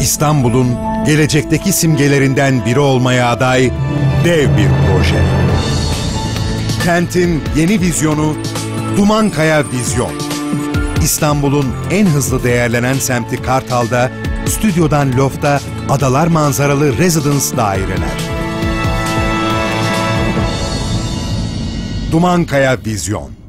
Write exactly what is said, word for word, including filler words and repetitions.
İstanbul'un gelecekteki simgelerinden biri olmaya aday dev bir proje. Kentin yeni vizyonu Dumankaya Vizyon. İstanbul'un en hızlı değerlenen semti Kartal'da, stüdyodan lofta adalar manzaralı rezidans daireler. Dumankaya Vizyon.